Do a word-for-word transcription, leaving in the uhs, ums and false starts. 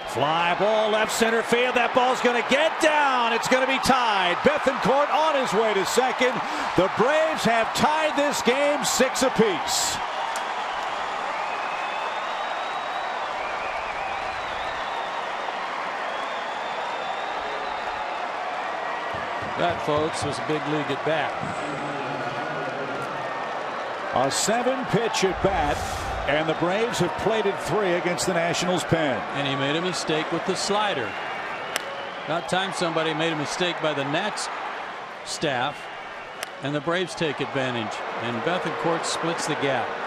Fly ball left center field. That ball's going to get down. It's going to be tied. Bethancourt on his way to second. The Braves have tied this game six apiece. That, folks, was a big league at bat. A seven pitch at bat, and the Braves have played it three against the Nationals pen. And he made a mistake with the slider. About time somebody made a mistake by the Nats staff, and the Braves take advantage, and Bethancourt splits the gap.